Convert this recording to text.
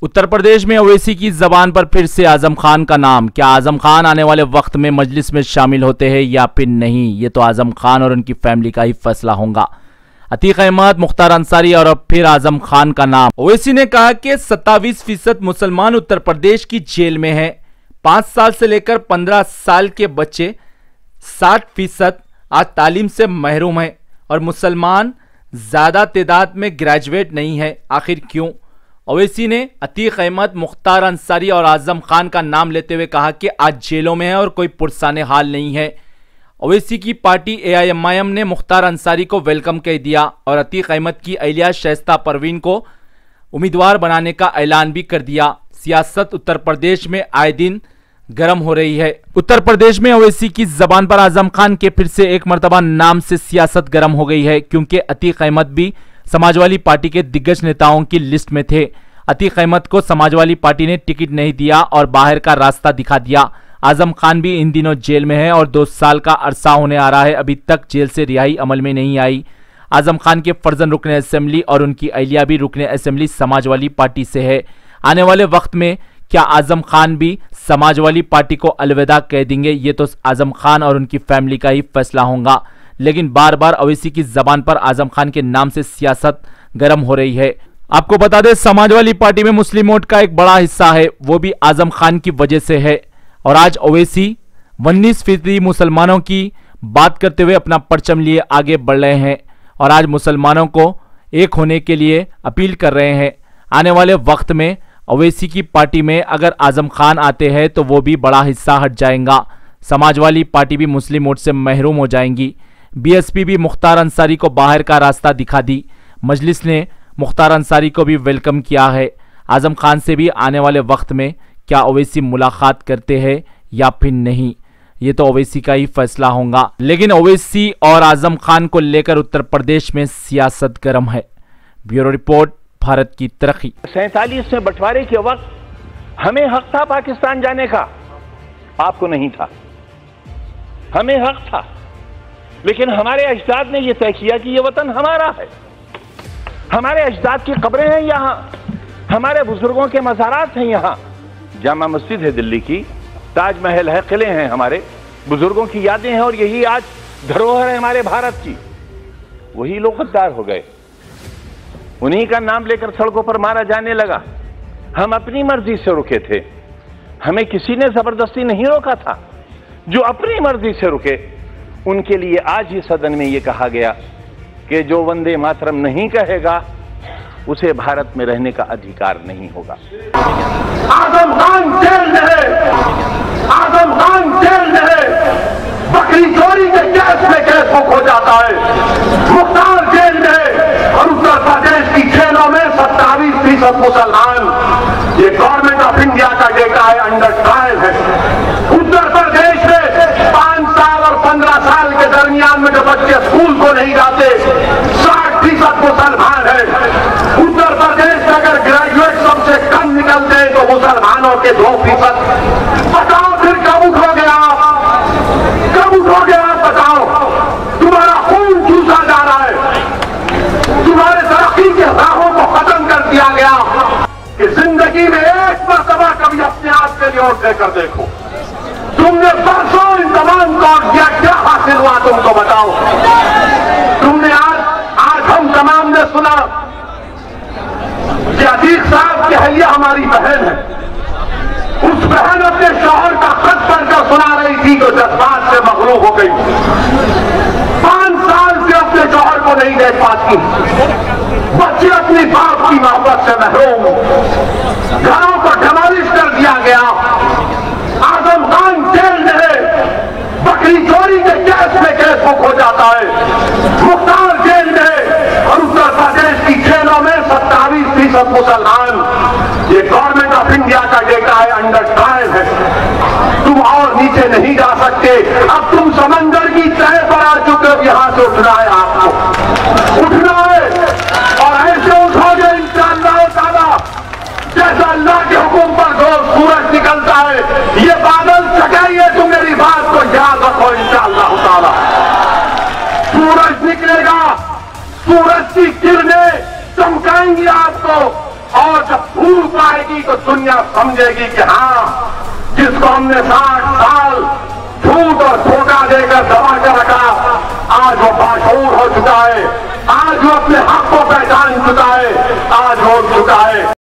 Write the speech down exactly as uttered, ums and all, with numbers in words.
उत्तर प्रदेश में ओवैसी की जबान पर फिर से आजम खान का नाम। क्या आजम खान आने वाले वक्त में मजलिस में शामिल होते हैं या फिर नहीं, ये तो आजम खान और उनकी फैमिली का ही फैसला होगा। अतीक अहमद, मुख्तार अंसारी और अब फिर आजम खान का नाम। ओवैसी ने कहा कि सत्ताईस फीसद मुसलमान उत्तर प्रदेश की जेल में हैं। पांच साल से लेकर पंद्रह साल के बच्चे साठ फीसद आज तालीम से महरूम हैं और मुसलमान ज्यादा तादाद में ग्रेजुएट नहीं है। आखिर क्यों? ओवैसी ने अतीक अहमद, मुख्तार अंसारी और आजम खान का नाम लेते हुए कहा कि आज जेलों में है और कोई पुरसाने हाल नहीं है। ओवैसी की party A I M I M ने मुख्तार अंसारी को वेलकम कह दिया और अतीक अहमद की अहलिया शाइस्ता परवीन को उम्मीदवार बनाने का ऐलान भी कर दिया। सियासत उत्तर प्रदेश में आए दिन गर्म हो रही है। उत्तर प्रदेश में ओवैसी की जबान पर आजम खान के फिर से एक मर्तबा नाम से सियासत गर्म हो गई है, क्योंकि अतीक अहमद भी समाजवादी पार्टी के दिग्गज नेताओं की लिस्ट में थे। अतीक अहमद को समाजवादी पार्टी ने टिकट नहीं दिया और बाहर का रास्ता दिखा दिया। आजम खान भी इन दिनों जेल में है और दो साल का अरसा होने आ रहा है, अभी तक जेल से रिहाई अमल में नहीं आई। आजम खान के फर्जन रुकने असेंबली और उनकी अहलिया भी रुकने असेंबली समाजवादी पार्टी से है। आने वाले वक्त में क्या आजम खान भी समाजवादी पार्टी को अलविदा कह देंगे, ये तो आजम खान और उनकी फैमिली का ही फैसला होगा। लेकिन बार बार ओवैसी की जबान पर आजम खान के नाम से सियासत गर्म हो रही है। आपको बता दें, समाजवादी पार्टी में मुस्लिम वोट का एक बड़ा हिस्सा है, वो भी आजम खान की वजह से है। और आज ओवैसी उन्नीस फीसदी मुसलमानों की बात करते हुए अपना परचम लिए आगे बढ़ रहे हैं और आज मुसलमानों को एक होने के लिए अपील कर रहे हैं। आने वाले वक्त में ओवैसी की पार्टी में अगर आजम खान आते हैं तो वो भी बड़ा हिस्सा हट जाएगा। समाजवादी पार्टी भी मुस्लिम वोट से महरूम हो जाएंगी। बी एस पी भी मुख्तार अंसारी को बाहर का रास्ता दिखा दी। मजलिस ने मुख्तार अंसारी को भी वेलकम किया है। आजम खान से भी आने वाले वक्त में क्या ओवैसी मुलाकात करते हैं या फिर नहीं, ये तो ओवैसी का ही फैसला होगा। लेकिन ओवैसी और आजम खान को लेकर उत्तर प्रदेश में सियासत गर्म है। ब्यूरो रिपोर्ट, भारत की तरक्की। सैतालीस में बंटवारे के वक्त हमें हक था पाकिस्तान जाने का, आपको नहीं था। हमें हक था, लेकिन हमारे अजदाद ने यह तय किया कि यह वतन हमारा है। हमारे अजदाद की कब्रें हैं यहाँ, हमारे बुजुर्गों के मज़ारात हैं यहाँ। जामा मस्जिद है दिल्ली की, ताजमहल है, किले हैं, हमारे बुजुर्गों की यादें हैं और यही आज धरोहर है हमारे भारत की। वही लोग गद्दार हो गए, उन्हीं का नाम लेकर सड़कों पर मारा जाने लगा। हम अपनी मर्जी से रुके थे, हमें किसी ने जबरदस्ती नहीं रोका था। जो अपनी मर्जी से रुके उनके लिए आज ही सदन में यह कहा गया कि जो वंदे मातरम नहीं कहेगा उसे भारत में रहने का अधिकार नहीं होगा। आजम खान जेल में है, आजम खान जेल में है, बकरी चोरी के केस में केस बुक हो जाता है। मुख्तार जेल में है और उत्तर प्रदेश की जेलों में सत्ताईस फीसद मुसलमान। ये गवर्नमेंट ऑफ इंडिया का डेटा है, अंडर ट्रायल है। उत्तर प्रदेश में पांच साल और पंद्रह साल के दरमियान में जो बच्चे स्कूल को नहीं जाते, साठ फीसद मुसलमान है। उत्तर प्रदेश में अगर ग्रेजुएट सबसे कम निकलते हैं तो मुसलमानों के दो फीसद। बताओ फिर कब उठोगे आप, कब उठोगे आप? बताओ, तुम्हारा खून चूसा जा रहा है, तुम्हारे तरक्की के राहों को खत्म कर दिया गया कि जिंदगी में एक मरतबा कभी अपने आप के लिए और देकर देखो। तुमने बरसों इन तमाम को किया, क्या हासिल हुआ तुमको? बताओ। तुमने आज आज हम तमाम ने सुना कि अतीक साहब की अहलिया हमारी बहन है। उस बहन अपने शौहर का खत पढ़कर सुना रही थी तो जज्बात से मगरूब हो गई। पांच साल से अपने शौहर को नहीं देख पाती, बच्चे अपनी बाप की मोहब्बत से महरूम, घरों को डिमोलिश कर दिया गया। आजम खान जेल में है, बकरी चोरी के केस में केस बुक हो जाता है। मुख्तार जेल में है और उत्तर प्रदेश की जेलों में सत्ताईस फीसद मुसलमान। ये गवर्नमेंट ऑफ इंडिया का डेटा है, अंडर ट्रायल है। तुम और नीचे नहीं जा सकते, अब तुम समंदर की तह पर आ चुके हो। यहां से उठना है, आपको उठना है और ऐसे उठोगे इंशाअल्लाह ताला जैसा अल्लाह के हुक्म पर रोज सूरज निकलता है। ये बादल सकाइए, तुम मेरी बात को याद रखो। इंशाअल्लाह ताला सूरज निकलेगा, सूरज की किरणें चमकाएंगी आपको, और जब भूल पाएगी तो दुनिया समझेगी कि हाँ, जिसको हमने साठ साल झूठ और धोखा देकर दबा कर रखा, आज वो बाशऊर हो चुका है, आज वो अपने हक को पहचान चुका है, आज हो चुका है।